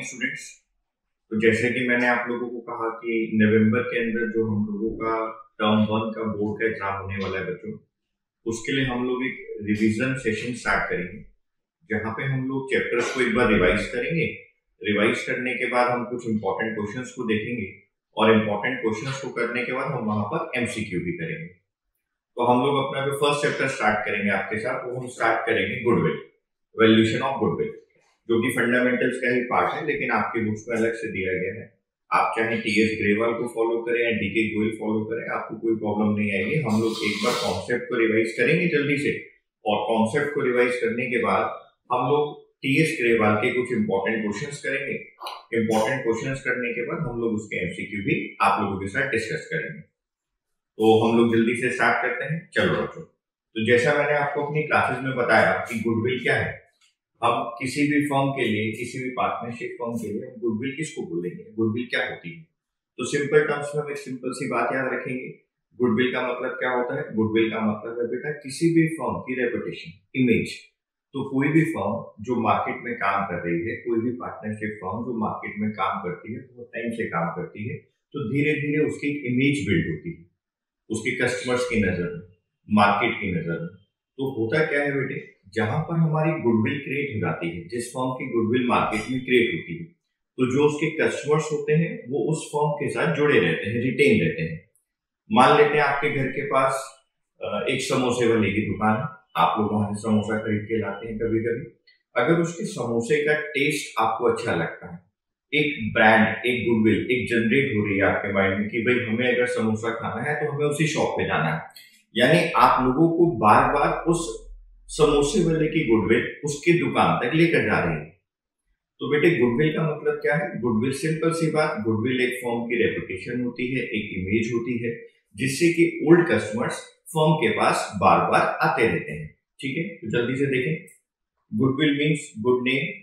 Morning students. तो जैसे कि मैंने आप लोगों को कहा कि नवंबर के अंदर जो हम लोगों का टर्म 1 का बोर्ड का एग्जाम होने वाला है बच्चों, उसके लिए हम लोग एक रिवीजन सेशन स्टार्ट करेंगे, जहाँ पे हम लोग चैप्टर्स को एक बार रिवाइज करेंगे। रिवाइज करने के बाद हम कुछ इंपॉर्टेंट क्वेश्चंस को देखेंगे और इंपॉर्टेंट क्वेश्चंस को करने के बाद हम वहां पर एमसीक्यू भी करेंगे। तो हम लोग अपना जो फर्स्ट चैप्टर स्टार्ट करेंगे आपके साथ, वो हम स्टार्ट करेंगे गुडविल, वैल्यूएशन ऑफ गुडविल, जो कि फंडामेंटल्स का ही पार्ट है, लेकिन आपकी बुक्स में अलग से दिया गया है। आप चाहे टीएस ग्रेवाल को फॉलो करें या डीके गोयल फॉलो करें, आपको कोई प्रॉब्लम नहीं आएगी। हम लोग एक बार कॉन्सेप्ट को रिवाइज करेंगे जल्दी से, और कॉन्सेप्ट को रिवाइज करने के बाद हम लोग टीएस ग्रेवाल के कुछ इंपॉर्टेंट क्वेश्चंस करेंगे। इंपॉर्टेंट क्वेश्चंस करने के बाद हम लोग उसके एमसीक्यू भी आप लोगों के साथ डिस्कस करेंगे। तो हम लोग जल्दी से स्टार्ट करते हैं। चलो बच्चों, तो जैसा मैंने आपको अपनी क्लासेस में बताया कि गुडविल क्या है, हम किसी भी फर्म के लिए, किसी भी पार्टनरशिप फर्म के लिए हम गुडविल किसको बोलेंगे, गुडविल क्या होती है। तो सिंपल टर्म्स में हम एक सिंपल सी बात याद रखेंगे। गुडविल का मतलब क्या होता है? गुडविल का मतलब है बेटा किसी भी फर्म की रेपुटेशन, इमेज। तो कोई भी फर्म जो मार्केट में काम कर रही है, कोई भी पार्टनरशिप फर्म जो मार्केट में काम करती है, बहुत टाइम से काम करती है, तो धीरे धीरे उसकी एक इमेज बिल्ड होती है, उसके कस्टमर्स की नजर में, मार्केट की नजर में। तो होता क्या है बेटे, जहां पर हमारी गुडविल क्रिएट हो जाती है, जिस फर्म की गुडविल मार्केट में क्रिएट होती है, तो जो उसके कस्टमर्स होते हैं वो उस फर्म के साथ जुड़े रहते हैं, रिटेन रहते हैं। मान लेते हैं आपके घर के पास एक समोसे वाले की दुकान है, आप लोग वहां से समोसा खरीद के लाते हैं कभी कभी। अगर उसके समोसे का टेस्ट आपको अच्छा लगता है, एक ब्रांड, एक गुडविल एक जनरेट हो रही है आपके माइंड में कि भाई हमें अगर समोसा खाना है तो हमें उसी शॉप पे जाना है, यानी आप लोगों को बार बार उस समोसे वाले की गुडविल उसकी दुकान तक लेकर जा रही है। तो बेटे गुडविल का मतलब क्या है? गुडविल सिंपल सी बात, गुडविल एक फर्म की रेपुटेशन होती है, एक इमेज होती है, जिससे कि ओल्ड कस्टमर्स फर्म के पास बार बार आते रहते हैं। ठीक है, तो जल्दी से देखें। Goodwill means good name,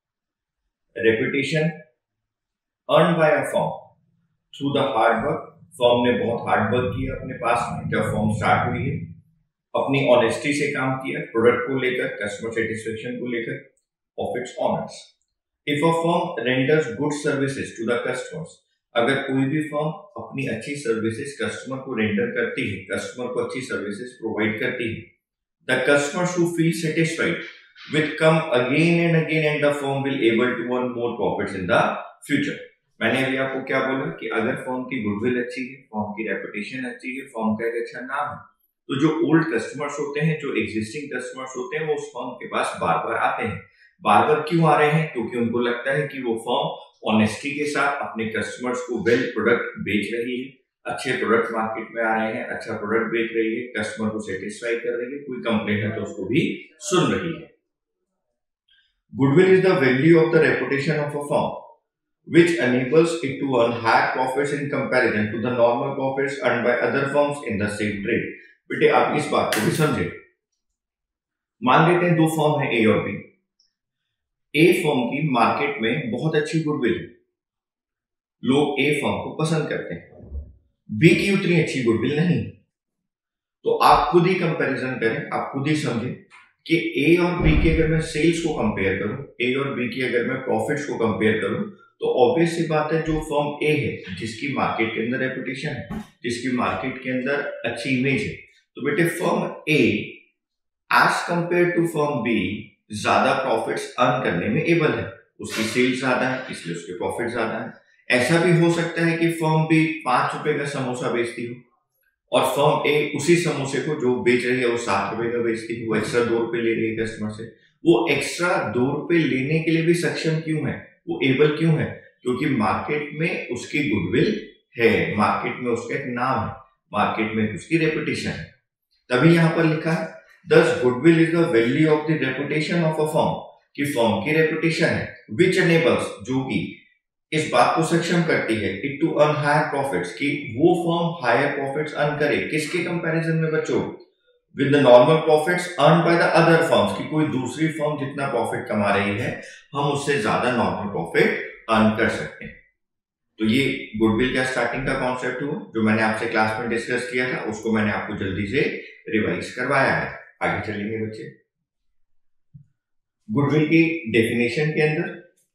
reputation earn by a firm through the hard work. Firm ने बहुत हार्ड वर्क किया अपने पास में जब फर्म स्टार्ट हुई है, अपनी ऑनेस्टी से काम किया, प्रोडक्ट को लेकर, कस्टमर सेटिस्फेक्शन को लेकर, of its owners. If a firm renders good services to the customers, अगर कोई भी फर्म अपनी अच्छी सर्विसेज कस्टमर को रेंडर करती है, कस्टमर को अच्छी सर्विसेज प्रोवाइड करती है, the customers who feel satisfied will come again and again and the firm will able to earn more profits in the future। मैंने अभी आपको क्या बोला कि अगर फर्म की गुडविल अच्छी है, फर्म की रेपुटेशन अच्छी है, फर्म का एक अच्छा नाम है, तो जो ओल्ड कस्टमर्स होते हैं, जो एग्जिस्टिंग कस्टमर्स होते हैं, वो उस फर्म के पास बार बार आते हैं। बार बार क्यों आ रहे हैं? क्योंकि उनको लगता है कि वो फर्म ऑनेस्टी के साथ अपने कस्टमर्स को वेल प्रोडक्ट बेच रही है, अच्छे प्रोडक्ट मार्केट में आ रहे हैं, अच्छा प्रोडक्ट बेच रही है, कस्टमर को सेटिस्फाई कर रही है, कोई कंप्लेंट है तो उसको भी सुन रही है। Goodwill is the value of the reputation of a firm, which enables it to earn higher profits in comparison to the normal profits earned by other firms in the same trade। बेटे आप इस बात को भी समझे। मान लेते हैं दो फर्म है, ए और बी। ए फर्म की मार्केट में बहुत अच्छी गुडविल है, लोग ए फर्म को पसंद करते हैं। बी की उतनी अच्छी गुडविल नहीं। तो आप खुद ही कंपैरिजन करें, आप खुद ही समझें कि ए और बी के अगर मैं सेल्स को कंपेयर करूं, ए और बी की अगर मैं प्रॉफिट्स को कंपेयर करूं, तो ऑब्वियस सी बात है जो फर्म ए है, जिसकी मार्केट के अंदर रेपुटेशन है, जिसकी मार्केट के अंदर अच्छी इमेज है, तो बेटे firm A as compare to firm B ज्यादा प्रॉफिट्स अर्न करने में एबल है। उसकी सेल्स ज्यादा है, इसलिए उसके प्रॉफिट ज्यादा है। ऐसा भी हो सकता है कि फर्म बी 5 रुपए का समोसा बेचती हो और फर्म ए उसी समोसे को जो बेच रही है वो 7 रुपए का बेचती है, वो एक्स्ट्रा 2 रुपए ले रही है कस्टमर से। वो एक्स्ट्रा 2 रुपए लेने के लिए भी सक्षम क्यों है, वो एबल क्यों है? क्योंकि मार्केट में उसकी गुडविल है, मार्केट में उसका एक नाम है, मार्केट में उसकी रेपुटेशन है। तभी यहां पर लिखा है thus goodwill is the value of the reputation of a firm, कि फर्म की रेपुटेशन है, विच एनेबल्स, जो कि इस बात को सक्षम करती है, it to earn higher profits, कि वो फर्म हायर प्रॉफिट्स अर्न करे। किसके कंपैरिजन में बच्चों? With the normal profits earn by the other firms, की कोई दूसरी फर्म जितना प्रॉफिट कमा रही है, हम उससे ज्यादा नॉर्मल प्रॉफिट अर्न कर सकते हैं। तो ये गुडविल का स्टार्टिंग का कॉन्सेप्ट हुआ, जो मैंने आपसे क्लास में डिस्कस किया था, उसको मैंने आपको जल्दी से रिवाइज करवाया है। आगे चलेंगे बच्चे। गुडविल की डेफिनेशन के अंदर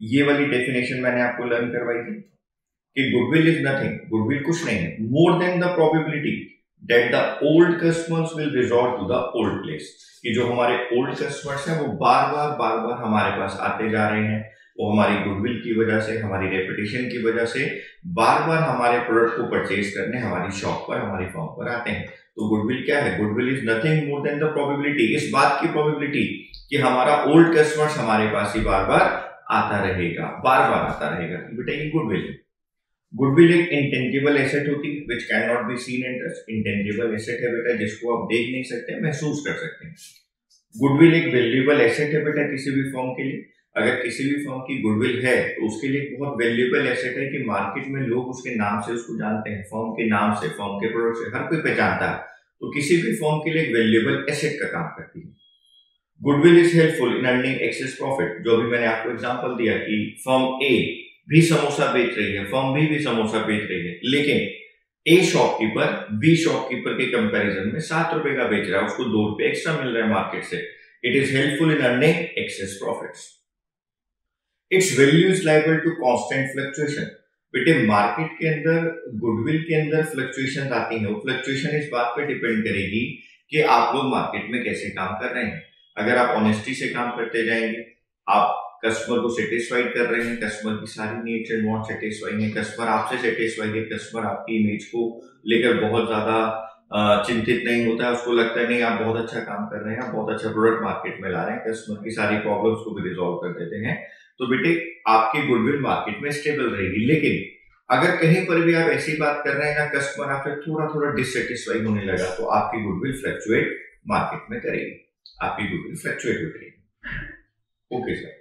ये वाली डेफिनेशन मैंने आपको लर्न करवाई थी कि गुडविल इज नथिंग, गुडविल कुछ नहीं है, more than the probability that the old customers will resort to the old place, कि जो हमारे ओल्ड कस्टमर्स हैं वो बार बार हमारे पास आते जा रहे हैं, वो हमारी गुडविल की वजह से, हमारी रेपुटेशन की वजह से बार हमारे प्रोडक्ट को परचेज करने हमारी शॉप पर, हमारी फॉर्म पर आते हैं। तो गुडविल क्या है? Goodwill is nothing more than the probability, इस बात की प्रोबेबिलिटी कि हमारा ओल्ड कस्टमर्स हमारे पास ही बार आता रहेगा, बार आता रहेगा, बेटा ये गुडविल है। गुडविल एक इंटेंजिबल एसेट होती है which can not be seen and touch. Intangible asset है बेटा जिसको आप देख नहीं सकते, महसूस कर सकते हैं। गुडविल एक वैल्यूएबल एसेट है बेटा किसी भी फर्म के लिए। अगर किसी भी फर्म की गुडविल है तो उसके लिए बहुत वैल्यूएबल एसेट है कि मार्केट में लोग उसके नाम से उसको जानते हैं, फर्म के नाम से, फर्म के प्रोडक्ट से, हर कोई पहचानता है। तो किसी भी फर्म के लिए एक वैल्यूएबल एसेट का काम करती है। Goodwill is helpful in earning excess profit, जो भी मैंने आपको एग्जांपल दिया कि फर्म ए भी समोसा बेच रही है, फर्म बी भी समोसा बेच रही है, लेकिन ए शॉपकीपर बी शॉपकीपर के कंपैरिजन में 7 रुपए का बेच रहा है, उसको 2 रुपए एक्स्ट्रा मिल रहा है मार्केट से। It is helpful in earning excess profits. Its value is liable to constant fluctuation. बेटे मार्केट के अंदर, गुडविल के अंदर फ्लक्चुएशन आती है, वो फ्लक्चुएशन इस बात पे डिपेंड करेगी कि आप लोग मार्केट में कैसे काम कर रहे हैं। अगर आप ऑनेस्टी से काम करते जाएंगे, आप कस्टमर को सेटिस्फाइड कर रहे हैं, कस्टमर की सारी नीड्स एंड वांट सेटिस्फाई है, कस्टमर आपसे सेटिस्फाइड है, कस्टमर आपकी इमेज को लेकर बहुत ज्यादा चिंतित नहीं होता है, उसको लगता है नहीं आप बहुत अच्छा काम कर रहे हैं, आप बहुत अच्छा प्रोडक्ट मार्केट में ला रहे हैं, कस्टमर की सारी प्रॉब्लम्स को भी रिजॉल्व कर देते हैं, तो बेटे आपकी गुडविल मार्केट में स्टेबल रहेगी। लेकिन अगर कहीं पर भी आप ऐसी बात कर रहे हैं ना, कस्टमर आपसे थोड़ा डिससेटिस्फाई होने लगा, तो आपकी गुडविल फ्लक्चुएट मार्केट में करेगी, आपकी गुडविल फ्लक्चुएट हो जाएगी। Okay sir.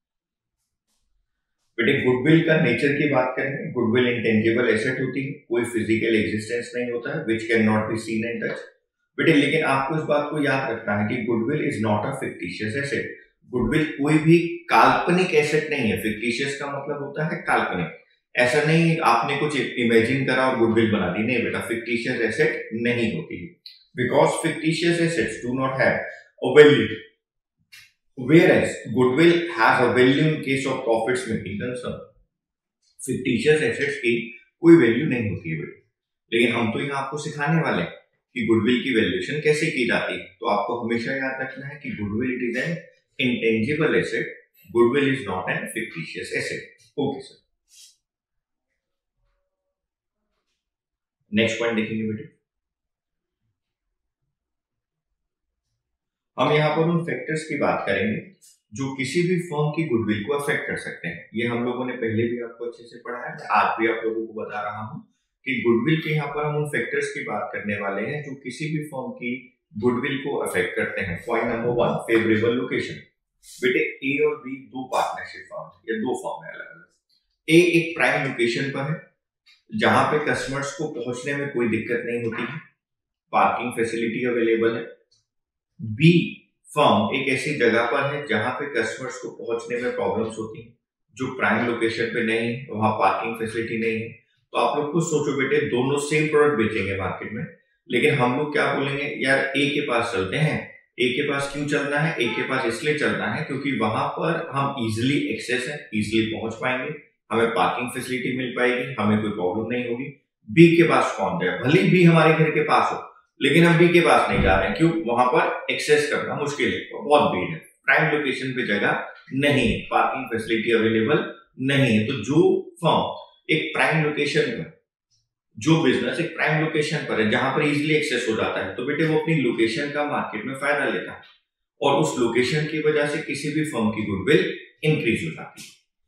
बेटे गुडविल का नेचर की बात करेंगे, गुडविल इंटेंजिबल एसेट होती है, कोई फिजिकल एग्जिस्टेंस नहीं होता है, which can not be seen and touch. बेटे लेकिन आपको इस बात को याद रखना है कि goodwill is not a fictitious asset. Goodwill कोई भी काल्पनिक एसेट नहीं है। फिक्टिशियस का मतलब होता है काल्पनिक। ऐसा नहीं आपने कुछ इमेजिन करा और गुडविल बना दी, नहीं बेटा, फिक्टिशियस एसेट नहीं होती है, because fictitious assets do not have a value, whereas goodwill has a value in case of profits making concern। fictitious assets की कोई वैल्यू नहीं होती है बेटे, लेकिन हम तो यहाँ आपको सिखाने वाले हैं कि गुडविल की वैल्यूएशन कैसे की जाती है। तो आपको हमेशा याद रखना है कि goodwill it is an intangible asset, goodwill is not an fictitious asset. Okay sir, next point देखेंगे बेटे। हम यहाँ पर उन फैक्टर्स की बात करेंगे जो किसी भी फर्म की गुडविल को अफेक्ट कर सकते हैं। ये हम लोगों ने पहले भी आपको अच्छे से पढ़ा है, आज भी आप लोगों को बता रहा हूं कि गुडविल के यहाँ पर हम उन फैक्टर्स की बात करने वाले हैं जो किसी भी फर्म की गुडविल को अफेक्ट करते हैं। Point number 1, favourable location. बेटे ए और बी दो पार्टनरशिप फर्म या दो फर्म है अलग अलग। ए एक प्राइम लोकेशन पर है जहां पे कस्टमर्स को पहुंचने में कोई दिक्कत नहीं होती है, पार्किंग फैसिलिटी अवेलेबल है। बी फर्म एक ऐसी जगह पर है जहां पे कस्टमर्स को पहुंचने में प्रॉब्लम्स होती हैं, जो प्राइम लोकेशन पे नहीं है, वहां पार्किंग फैसिलिटी नहीं है। तो आप लोग खुद सोचो बेटे, दोनों सेम प्रोडक्ट बेचेंगे मार्केट में, लेकिन हम लोग क्या बोलेंगे, यार ए के पास चलते हैं। ए के पास क्यों चलना है? ए के पास इसलिए चलना है क्योंकि वहां पर हम इजिली एक्सेस है, इजिली पहुंच पाएंगे, हमें पार्किंग फैसिलिटी मिल पाएगी, हमें कोई प्रॉब्लम नहीं होगी। बी के पास कौन जाए? भले ही बी हमारे घर के पास हो, लेकिन हम बी के पास नहीं जा रहे हैं, क्यों? वहां पर एक्सेस करना मुश्किल है, बहुत भीड़ है, प्राइम लोकेशन पे जगह नहीं है, पार्किंग फैसिलिटी अवेलेबल नहीं है। तो जो फर्म एक प्राइम लोकेशन पर, जो बिजनेस एक प्राइम लोकेशन पर है जहां पर इजीली एक्सेस हो जाता है, तो बेटे वो अपनी लोकेशन का मार्केट में फायदा लेता है और उस लोकेशन की वजह से किसी भी फर्म की गुडविल इंक्रीज हो जाती है।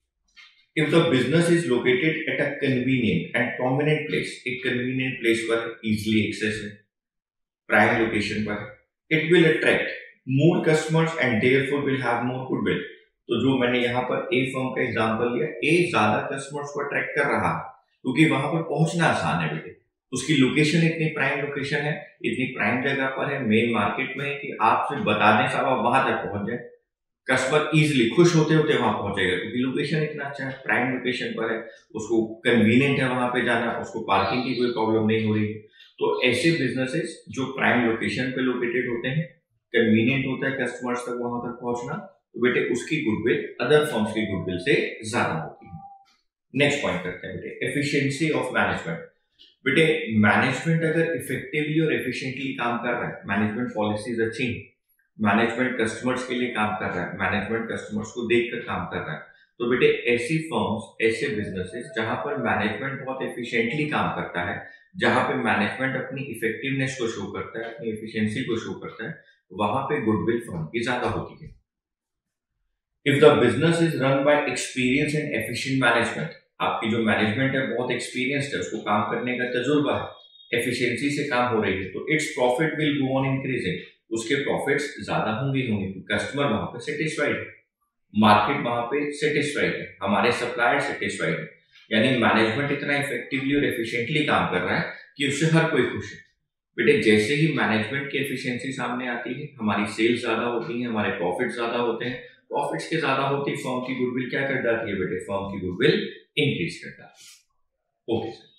If the business is located at a convenient and prominent place, एक convenient place पर easily access है, prime location पर, it will attract more customers and therefore will have more goodwill। तो जो मैंने यहाँ पर A firm का एग्जांपल लिया, A ज्यादा कस्टमर्स को अट्रैक्ट कर रहा है क्योंकि वहां पर पहुंचना आसान है बेटे, उसकी लोकेशन इतनी प्राइम लोकेशन है, इतनी प्राइम जगह पर है, मेन मार्केट में है कि आपसे बता दें साहब आप वहां तक पहुंच जाए, कस्टमर इजीली खुश होते होते वहां पहुंचेगा क्योंकि लोकेशन इतना अच्छा है, प्राइम लोकेशन पर है, उसको कन्वीनियंट है वहां पे जाना, उसको पार्किंग की कोई प्रॉब्लम नहीं हो रही है। तो ऐसे बिजनेसेस जो प्राइम लोकेशन पे लोकेटेड होते हैं, कन्वीनियंट होता है कस्टमर्स तक वहां तक पहुंचना, तो बेटे उसकी गुडविल अदर फर्म्स की गुडविल से ज्यादा होती है। नेक्स्ट पॉइंट करते हैं बेटे, एफिशिएंसी ऑफ मैनेजमेंट। बेटे मैनेजमेंट अगर इफेक्टिवली और एफिशिएंटली काम कर रहा है, मैनेजमेंट पॉलिसीज अच्छी हैं, मैनेजमेंट कस्टमर्स के लिए काम कर रहा है, मैनेजमेंट कस्टमर्स को देखकर काम कर रहा है, तो बेटे ऐसी फर्म्स, ऐसे बिजनेसेस जहां पर मैनेजमेंट बहुत एफिशिएंटली काम करता है, जहां पे मैनेजमेंट अपनी इफेक्टिवनेस को शो करता है, अपनी एफिशिएंसी को शो करता है, वहां पे गुडविल फर्म की ज्यादा होती है। If the business is run by experience and efficient management, आपकी जो मैनेजमेंट है बहुत एक्सपीरियंस्ड है, उसको काम करने का तजुर्बा है, एफिशिएंसी से काम हो रही है, तो its profit will go on increasing, उसके प्रॉफिट्स ज्यादा होंगे कस्टमर वहां पे सेटिस्फाइड है, मार्केट वहां पे सेटिस्फाइड है, हमारे सप्लायर सेटिस्फाइड है, यानी मैनेजमेंट इतना इफेक्टिवली और एफिशिएंटली काम कर रहा है कि उससे हर कोई खुश है। बेटे जैसे ही मैनेजमेंट की एफिशिएंसी सामने आती है, हमारी सेल्स ज्यादा होती है, हमारे प्रॉफिट ज्यादा होते हैं, प्रॉफिट्स के ज्यादा होती है, फर्म की गुडविल क्या कर जाती है बेटे, फर्म की गुडविल इंक्रीज कर जाती है। ओके सर,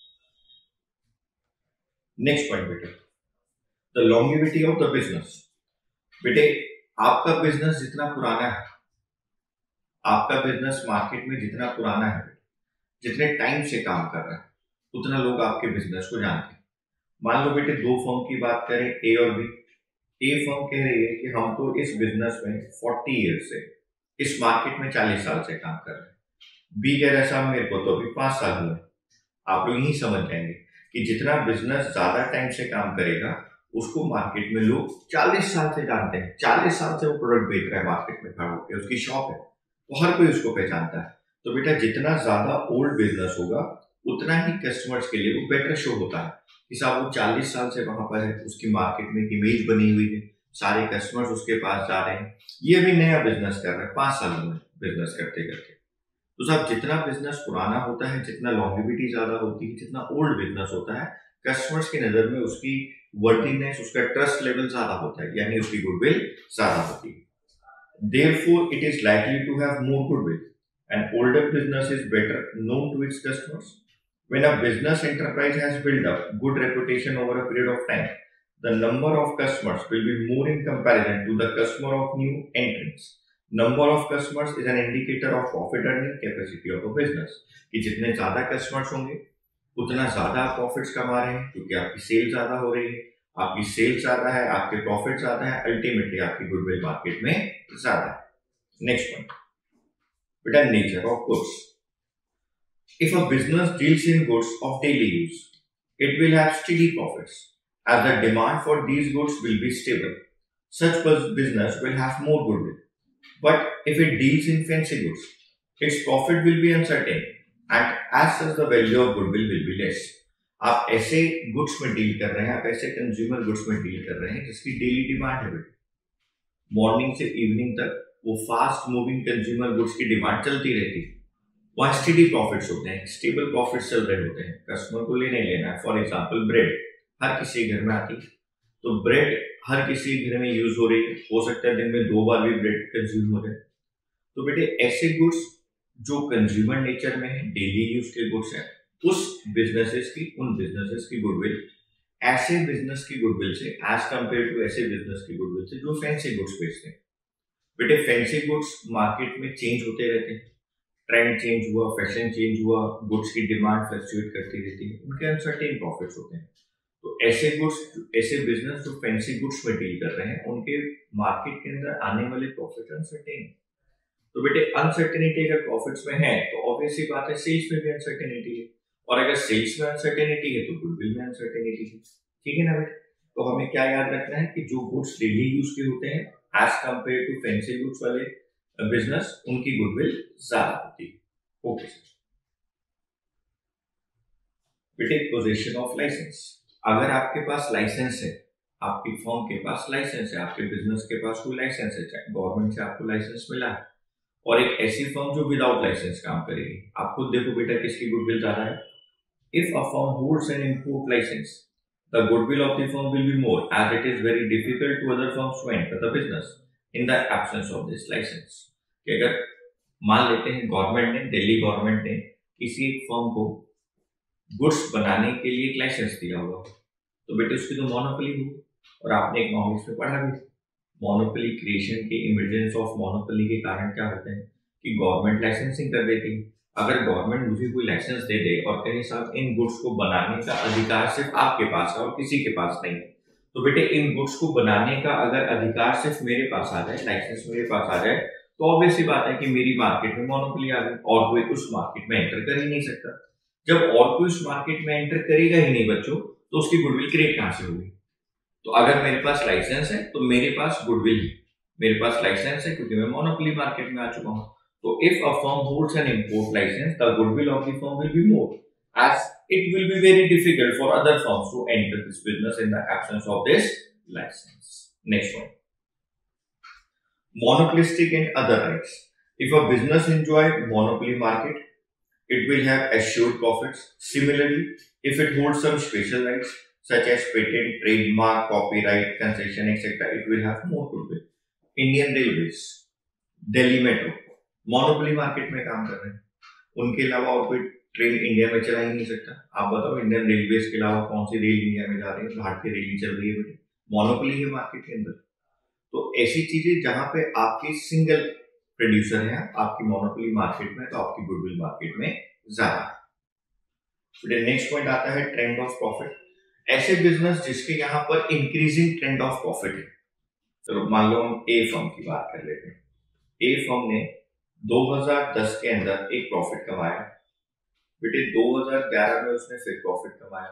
नेक्स्ट पॉइंट बेटे, the longevity of the business. बेटे आपका बिजनेस जितना पुराना है, आपका बिजनेस मार्केट में जितना पुराना है, जितने टाइम से काम कर रहा है, उतना लोग आपके बिजनेस को जानते हैं। मान लो बेटे दो फर्म की बात करें, ए और बी। ए फर्म कह रही है कि हम तो इस बिजनेस में 40 ईयर से, इस मार्केट में 40 साल से काम कर रहे हैं। बी कह रहा है साहब मेरे को तो अभी 5 साल हुए। आप लोग यही समझ जाएंगे कि जितना बिजनेस ज्यादा टाइम से काम करेगा, उसको मार्केट में लोग 40 साल से जानते हैं, 40 साल से वो प्रोडक्ट बेच रहा है मार्केट में खड़ा होकर, उसकी शॉप है, तो हर कोई उसको पहचानता है। तो बेटा जितना ज्यादा ओल्ड बिजनेस होगा, उतना ही कस्टमर्स के लिए वो बेटर शो होता है कि साहब वो 40 साल से वहां पर है, उसकी मार्केट में एक इमेज बनी हुई है, सारे कस्टमर्स उसके पास जा रहे हैं, ये भी नया बिजनेस कर रहा है 5 साल में बिजनेस करते करते। तो साहब जितना बिजनेस पुराना होता है, जितना लॉन्गेविटी ज्यादा होती है, जितना ओल्ड बिजनेस होता है, कस्टमर्स की नजर में उसकी वर्दीनेस, उसका ट्रस्ट लेवल ज्यादा होता है, यानी उसकी गुडविल ज्यादा होती है। Therefore, it is likely to have more goodwill. An older business is better known to its customers. When a business enterprise has built up good reputation over a period of time, the number of customers will be more in comparison to the customer of new entrants. Number of customers is an indicator of profit earning capacity of a business. कि जितने ज्यादा customers होंगे, उतना ज्यादा आप profits कमा रहे हैं, क्योंकि आपकी सेल ज्यादा हो रही है, आपकी सेल ज्यादा है, आपके प्रॉफिट ज्यादा है, अल्टीमेटली आपकी गुडविल मार्केट में ज्यादा है। नेक्स्ट पॉइंट बेटा, nature of goods. If a business deals in goods of daily use, it will have steady profits as the demand for these goods will be stable. Such business will have more goodwill. But if it deals in fancy goods, its profit will be uncertain and as such the value of goodwill will be less. आप ऐसे goods में deal कर रहे हैं, आप ऐसे consumer goods में deal कर रहे हैं जिसकी डेली डिमांड है, मॉर्निंग से इवनिंग तक वो फास्ट मूविंग कंज्यूमर गुड्स की डिमांड चलती रहती है, वहाँ स्टेडी प्रॉफिट्स होते हैं, स्टेबल प्रॉफिट्स चल रहे होते हैं, कस्टमर को लेना ही लेना है। फॉर एग्जाम्पल ब्रेड हर किसी घर में आती है, तो ब्रेड हर किसी घर में यूज हो रही है, हो सकता है दिन में 2 बार भी ब्रेड कंज्यूम हो जाए। तो बेटे ऐसे गुड्स जो कंज्यूमर नेचर में है, डेली यूज के गुड्स हैं, उस बिजनेसेस की, उन बिजनेसेस की गुडविल ऐसे बिजनेस की गुडविल से एज कंपेयर टू ऐसे बिजनेस की गुडविल से जो फैंसी गुड्स बेचते हैं। बेटे फैंसी गुड्स मार्केट में चेंज होते रहते हैं, ट्रेंड चेंज हुआ, फैशन चेंज हुआ, गुड्स की डिमांड फ्लक्चुएट करती रहती है, उनके अनसर्टेन प्रॉफिट्स होते हैं। तो ऐसे गुड्स, ऐसे बिजनेस जो फैंसी गुड्स में डील कर रहे हैं, उनके मार्केट के अंदर आने वाले प्रॉफिट अनसर्टेन। तो बेटे अनसर्टेनिटी अगर प्रॉफिट्स में है, तो ऑब्वियस सी बात है सेल्स में भी अनसर्टेनिटी है, और अगर सेल्स में अनसर्टेनिटी है तो गुडविल में अनसर्टेनिटी है। ठीक है ना बेटे? तो हमें क्या याद रखना है कि जो गुड्स डेली यूज के होते हैं as compare to fancy goods वाले बिजनेस, उनकी गुडविल ज्यादा होती है। ओके सर बेटे, पोजीशन ऑफ लाइसेंस। अगर आपके पास लाइसेंस है, आपकी फर्म के पास लाइसेंस है, आपके बिजनेस के पास कोई लाइसेंस है, चाहे गवर्नमेंट से आपको लाइसेंस मिला है, और एक ऐसी फर्म जो विदाउट लाइसेंस काम करेगी, आप खुद देखो बेटा किसकी गुडविल ज्यादा है। If a firm holds an import licence, the goodwill of the firm will be more as it is very difficult to other firms to enter the business in the absence of this licence. अगर मान लेते हैं government ने, Delhi government ने किसी एक firm को goods बनाने के लिए एक लाइसेंस दिया हुआ, तो बेटे उसकी तो मोनोपोली हुई, और आपने इकोनॉमिक्स में पढ़ा भी, मोनोपोली क्रिएशन के इमरजेंस ऑफ मोनोपोली के कारण क्या होते हैं कि गवर्नमेंट लाइसेंसिंग कर देती है। अगर गवर्नमेंट मुझे कोई लाइसेंस दे दे और कहे साहब इन गुड्स को बनाने का अधिकार सिर्फ आपके पास है और किसी के पास नहीं है, तो बेटे इन गुड्स को बनाने का अगर अधिकार सिर्फ मेरे पास आ जाए, लाइसेंस मेरे पास आ जाए, तो ऑब्वियस सी बात है कि मेरी मार्केट में मोनोपोली आ गई और कोई उस मार्केट में एंटर कर ही नहीं सकता। जब और कोई उस मार्केट में एंटर करेगा ही नहीं बच्चों, तो उसकी गुडविल क्रिएट कहां से होगी? तो अगर मेरे पास लाइसेंस है तो मेरे पास गुडविल है, मेरे पास लाइसेंस है क्योंकि मैं मोनोपोली मार्केट में आ चुका हूं। तो if a firm holds an import licence, the goodwill of the firm will be more, as it will be very difficult for other firms to enter this business in the absence of this license. Next one. Monopolistic and other rights. If a business enjoy monopoly market, it will have assured profits. Similarly, if it holds some special rights such as patent, trademark, copyright, concession, etc., it will have more goodwill. Indian Railways, Delhi metro monopoly market में काम कर रहे हैं, उनके अलावा और कोई train India में चला ही नहीं सकता। आप बताओ इंडियन रेलवेज के अलावा कौन सी रेल इंडिया में जा रही है? भारतीय रेल ही चल रही है बेटे, मोनोपोली है मार्केट के अंदर। तो ऐसी चीजें जहां पे आपकी सिंगल प्रोड्यूसर है, आपकी मोनोपोली मार्केट में, तो आपकी गुडविल मार्केट में ज्यादा है। नेक्स्ट पॉइंट आता है ट्रेंड ऑफ प्रॉफिट। ऐसे बिजनेस जिसके यहाँ पर इंक्रीजिंग ट्रेंड ऑफ प्रॉफिट है। तो मान लो हम ए फर्म की बात कर लेते हैं। ए फर्म ने 2010 के अंदर एक प्रॉफिट कमाया बेटे, 2011 में उसने फिर प्रॉफिट कमाया,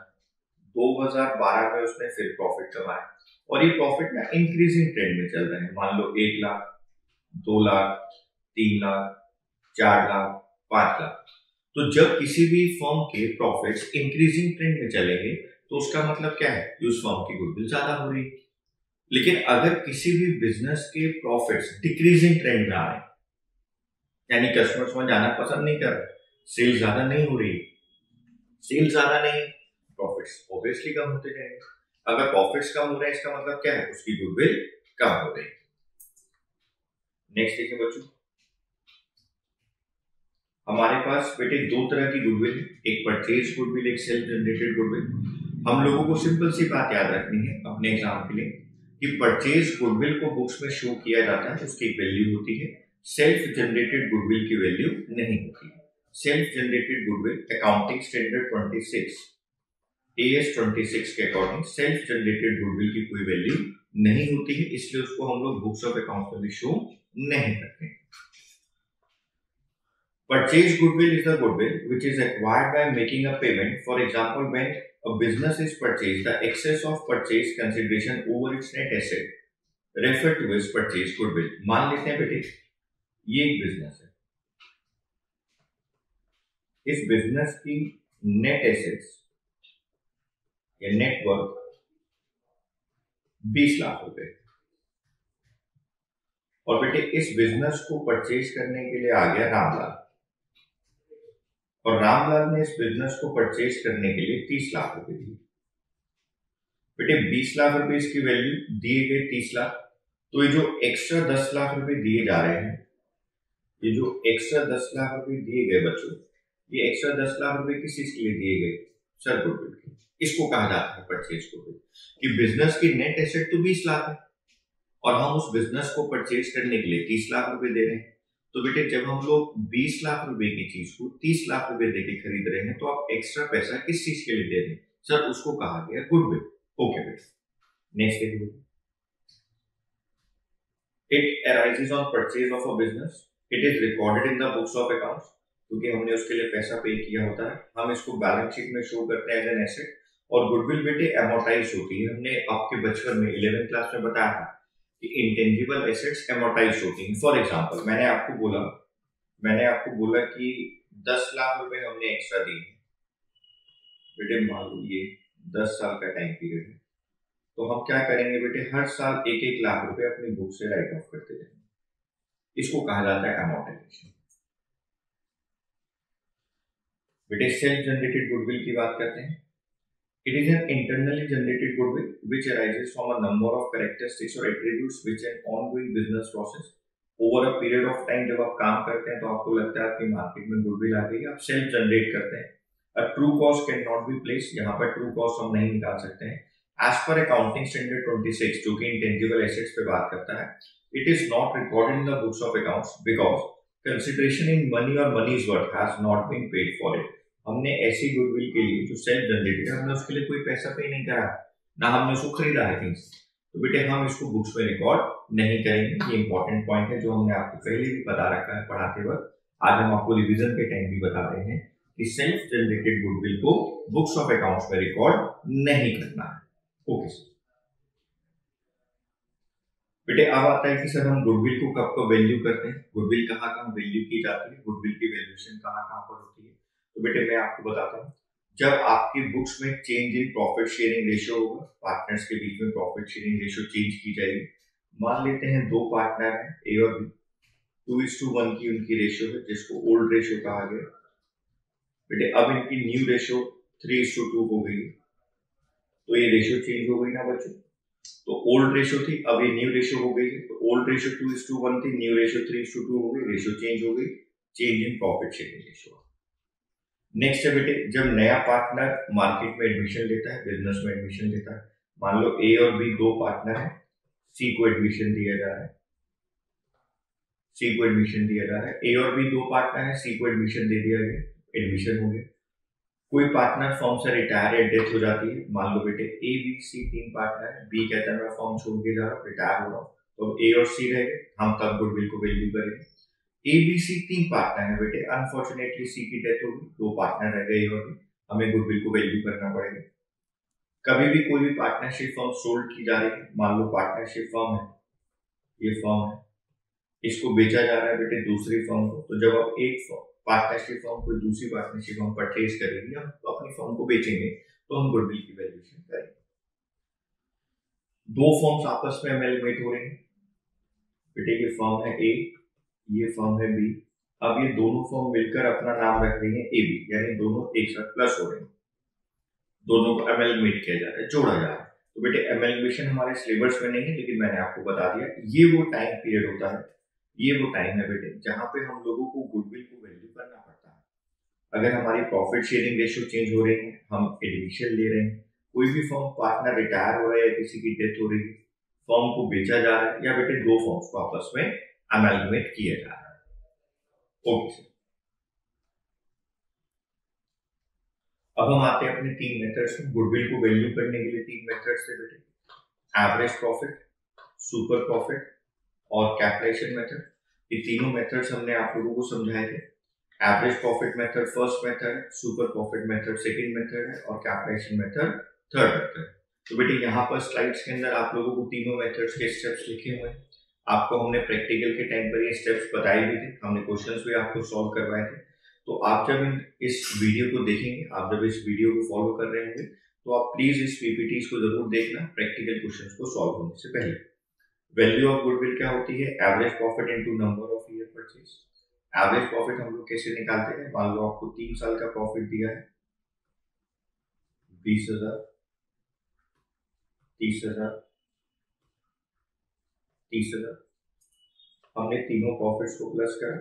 2012 में उसने फिर प्रॉफिट कमाया, और ये प्रॉफिट ना इंक्रीजिंग ट्रेंड में चल रहे हैं। मान लो 1 लाख, 2 लाख, 3 लाख, 4 लाख, 5 लाख। तो जब किसी भी फर्म के प्रॉफिट्स इंक्रीजिंग ट्रेंड में चलेंगे तो उसका मतलब क्या है कि उस फर्म की गुडविल ज्यादा हो रही है। लेकिन अगर किसी भी बिजनेस के प्रॉफिट्स डिक्रीजिंग ट्रेंड में आ रहे हैं, यानी कस्टमर्स वहां जाना पसंद नहीं कर रहे, सेल ज्यादा नहीं हो रही, सेल ज्यादा नहीं, प्रॉफिट्स ऑब्वियसली कम होते जाएंगे। अगर प्रॉफिट्स कम हो रहे हैं इसका मतलब क्या है? उसकी गुडविल कम हो रही है। नेक्स्ट देखिए बच्चों, हमारे पास बेटे दो तरह की गुडविल है, एक परचेज गुडविल, एक सेल्फ जनरेटेड गुडविल। हम लोगों को सिंपल सी बात याद रखनी है अपने एग्जाम के लिए कि परचेज गुडविल को बुक्स में शो किया जाता है, उसकी एक वैल्यू होती है। सेल्फ जनरेटेड गुडविल की वैल्यू नहीं होती। Self generated goodwill accounting standard 26 AS 26 के अकॉर्डिंग सेल्फ जनरेटेड गुडविल की कोई वैल्यू नहीं होती है, इसलिए उसको हम लोग बुक्स ऑफ अकाउंट्स में भी शो नहीं करते। Purchase goodwill is the goodwill which is acquired by making a payment. For example, when a business is purchased, the excess of purchase consideration over its net asset referred to as purchase goodwill. मान लेते हैं बेटे ये एक business है, इस business की net assets या नेटवर्क 20 लाख रुपए, और बेटे इस बिजनेस को परचेज करने के लिए आ गया रामलाल, और रामलाल ने इस बिजनेस को परचेज करने के लिए 30 लाख रुपए दिए। बेटे 20 लाख रुपए इसकी वैल्यू, दिए गए 30 लाख, तो ये जो एक्स्ट्रा 10 लाख रुपए दिए जा रहे हैं, ये जो एक्स्ट्रा 10 लाख रुपए दिए गए बच्चों, ये एक्स्ट्रा 10 लाख रुपए किस चीज के लिए दिए गए? सर गुडविल के। इसको कहा जाता है परचेज गुडविल, कि बिजनेस की नेट एसेट तो 20 लाख है और हम उस बिजनेस को परचेज करने के लिए 30 लाख रुपए दे रहे हैं। तो बेटे जब हम लोग 20 लाख रुपए की चीज को 30 लाख रुपए देके खरीद रहे हैं, तो आप एक्स्ट्रा पैसा किस चीज के लिए दे रहे हैं? सर उसको कहा गया गुडविल। ओके बेटे, नेक्स्ट देखिए, it arises on purchase of a business, it is recorded in the books of accounts, क्योंकि हमने उसके लिए पैसा पे किया होता है, हम इसको बैलेंस शीट में शो करते हैं एज एन एसेट। और गुडविल बेटे अमोर्टाइज होती है, हमने आपके बचपन में 11th क्लास में बताया था कि इंटेंजिबल एसेट्स अमोर्टाइज होती हैं। फॉर एग्जांपल मैंने आपको बोला कि 10 लाख रुपए हमने एक्स्ट्रा दिए बेटे, मान लो ये 10 साल का टाइम पीरियड है, तो हम क्या करेंगे बेटे, हर साल 1-1 लाख रुपए अपनी बुक से राइट ऑफ करते जाएंगे, इसको कहा जाता है अमोर्टाइजेशन। बेटे सेल्फ जनरेटेड गुडविल की बात करते हैं। It is an internally generated goodwill which arises from a number of characteristics or attributes which an ongoing business process over a period of time। जब आप काम करते हैं तो आपको लगता है आपकी मार्केट में गुडविल आ गई, आप सेल्फ जनरेट करते हैं। A true cost can not be place, यहाँ पर ट्रू कॉस्ट हम नहीं निकाल सकते हैं एज पर अकाउंटिंग स्टैंडर्ड 26 जो कि इंटेंजिबल एसेट्स पे बात करता है, it is not recorded in the books of accounts because consideration in money और money's worth has not been paid for it. हमने ऐसी गुडविल के लिए जो सेल्फ जनरेटेड है, हमने उसके लिए कोई पैसा पे नहीं करा, ना हमने उसको खरीदा है थिंग्स, तो बेटे हम इसको बुक्स में रिकॉर्ड नहीं करेंगे। ये इंपॉर्टेंट पॉइंट है जो हमने आपको पहले भी बता रखा है पढ़ाते वक्त, आज हम आपको रिवीजन के टाइम भी बता रहे हैं कि सेल्फ जनरेटेड गुडविल को बुक्स ऑफ अकाउंट्स में रिकॉर्ड नहीं करना है। Okay sir. बेटे अब आता है कि सर हम गुडविल को कब कब वैल्यू करते हैं, गुडविल कहाँ कहाँ वैल्यू की जाती है, गुडविल की वैल्यूएशन कहाँ कहाँ पर होती है। तो बेटे मैं आपको बताता हूँ, जब आपकी बुक्स में change in profit sharing ratio होगा, पार्टनर्स के बीच में प्रॉफिट शेयरिंग रेशियो चेंज की जाएगी। मान लेते हैं दो पार्टनर हैं ए और बी, 2:1 की उनकी रेशियो है जिसको ओल्ड रेशियो कहा गया। बेटे अब इनकी न्यू रेशियो 3:2 हो गई, तो ये रेशियो चेंज हो गई ना बच्चों। तो ओल्ड रेशियो थी, अब ये न्यू रेशियो हो गई है, तो ओल्ड रेशियो 2:1 थी, न्यू रेशियो 3:2 हो गई, रेशियो चेंज हो गई, change in profit sharing ratio. Next है बेटे, जब नया पार्टनर मार्केट में एडमिशन लेता है, बिजनेस में एडमिशन लेता है, मान लो ए और बी दो पार्टनर है, सी को एडमिशन दिया जा रहा है, सी को एडमिशन दिया जा रहा है, ए और बी दो पार्टनर है, सी को एडमिशन दे दिया गया, एडमिशन हो गया। कोई पार्टनर फर्म से रिटायर या डेथ हो जाती है, मान लो बेटे ए बी सी तीन पार्टनर है, बी कहता है मैं फर्म छोड़ के जा रहा हूँ, रिटायर हो रहा हूँ, तो अब ए और सी रहेंगे, हम तब गुडविल को वैल्यू करेंगे। ए बी सी तीन पार्टनर है बेटे, अनफॉर्चुनेटली सी की डेथ होगी, दो पार्टनर रह गए और हमें गुडविल को वैल्यू करना पड़ेगा। कभी भी कोई भी पार्टनरशिप फर्म सोल्ड की जा रही है, मान लो पार्टनरशिप फर्म है, ये फर्म है, इसको बेचा जा रहा है बेटे दूसरी फर्म को, तो जब आप एक पार्टनरशिप फर्म को दूसरी पार्टनरशिप फर्म परचेज करेंगे, हम तो अपनी फर्म को बेचेंगे, तो हम गुडविल की वैल्यूएशन करेंगे। दो फर्म्स आपस में एमेलमेट हो रही हैं बेटे, ये फर्म है ए, ये फर्म है बी, अब ये दोनों फर्म मिलकर अपना नाम रख रही है ए बी, यानी दोनों एक साथ प्लस हो रहे हैं, दोनों को एमेलमेट किया जा रहा है, जोड़ा जा रहा है। तो बेटे एमेलमेशन हमारे सिलेबस में नहीं है, लेकिन मैंने आपको बता दिया, ये वो टाइम पीरियड होता है, ये वो टाइम है बेटे जहां पे हम लोगों को गुडविल को वैल्यू करना पड़ता है। अगर हमारी प्रॉफिट शेयरिंग रेशियो चेंज हो रही है, हम एडमिशन ले रहे हैं, कोई भी फर्म पार्टनर रिटायर हो रहा है या किसी की डेथ हो रही है, फर्म को बेचा जा रहा है, या बेटे दो फर्म्स को आपस में एमेलमेट किया जा रहा है। Okay sir. अब हम आते हैं अपने तीन मेथड्स में, गुडविल को वैल्यू करने के लिए तीन मेथड्स थे बेटे, एवरेज प्रॉफिट, सुपर प्रॉफिट और कैपिटलाइजेशन मेथड। ये तीनों मेथड्स हमने आप लोगों को समझाए थे। Average profit method first method है, super profit method second method है और कैपिटलाइजेशन मेथड थर्ड मेथड। तो बेटे यहाँ पर स्लाइड्स के अंदर आप लोगों को तीनों मेथड्स के स्टेप्स लिखे हुए हैं, आपको हमने प्रैक्टिकल के टाइम पर ये स्टेप्स बताए भी थे, हमने क्वेश्चंस भी आपको सॉल्व करवाए थे। तो आप जब इस वीडियो को देखेंगे, आप जब इस वीडियो को फॉलो कर रहे होंगे, तो आप प्लीज इस पीपीटीज को जरूर देखना प्रैक्टिकल क्वेश्चंस को सॉल्व होने से पहले। वैल्यू ऑफ गुडविल क्या होती है, average profit into number of year purchase. Average profit हम लोग कैसे निकालते हैं, मान लो आपको 3 साल का प्रॉफिट दिया है, 20,000, 30,000, 30,000, हमने तीनों प्रॉफिट्स को प्लस करा,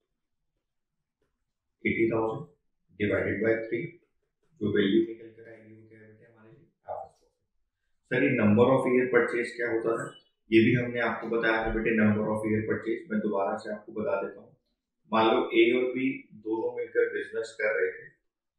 80,000 डिवाइडेड बाय 3, जो वैल्यू निकल कर आएगी वो क्या है बेटे हमारे लिए एवरेज प्रॉफिट। सर ये नंबर ऑफ ईयर परचेज क्या होता है, ये भी हमने आपको बताया था बेटे, नंबर ऑफ ईयर परचेज मैं दोबारा से आपको बता देता हूँ। मान लो ए और बी दोनों मिलकर बिजनेस कर रहे थे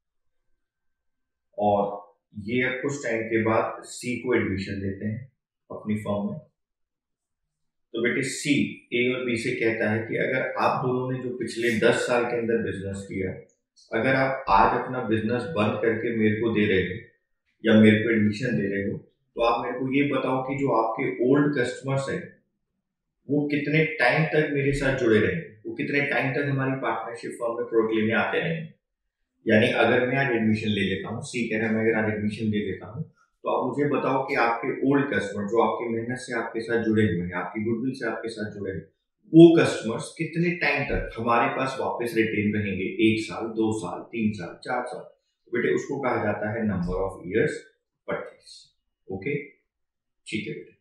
और ये अब कुछ टाइम के बाद सी को एडमिशन देते हैं अपनी फर्म में, तो बेटे सी ए और बी से कहता है कि अगर आप दोनों ने जो पिछले 10 साल के अंदर बिजनेस किया, अगर आप आज अपना बिजनेस बंद करके मेरे को दे रहे हो या मेरे को एडमिशन दे रहे हो, तो आप मेरे को ये बताओ कि जो आपके ओल्ड कस्टमर्स हैं वो कितने टाइम तक मेरे साथ जुड़े रहेंगे, वो कितने टाइम तक हमारी पार्टनरशिप फर्म में प्रोडक्ट लेने आते रहेंगे। यानी अगर मैं आज एडमिशन ले लेता हूँ, सी कह रहा है मैं अगर आज एडमिशन ले लेता हूँ, तो आप मुझे बताओ कि आपके ओल्ड कस्टमर जो आपकी मेहनत से आपके साथ जुड़े हुए हैं, आपकी गुडविल से आपके साथ जुड़े हैं, वो कस्टमर्स कितने टाइम तक हमारे पास वापस रिटेन रहेंगे, 1 साल, 2 साल, 3 साल, 4 साल। तो बेटे उसको कहा जाता है number of years purchase. Okay ठीक है बेटे।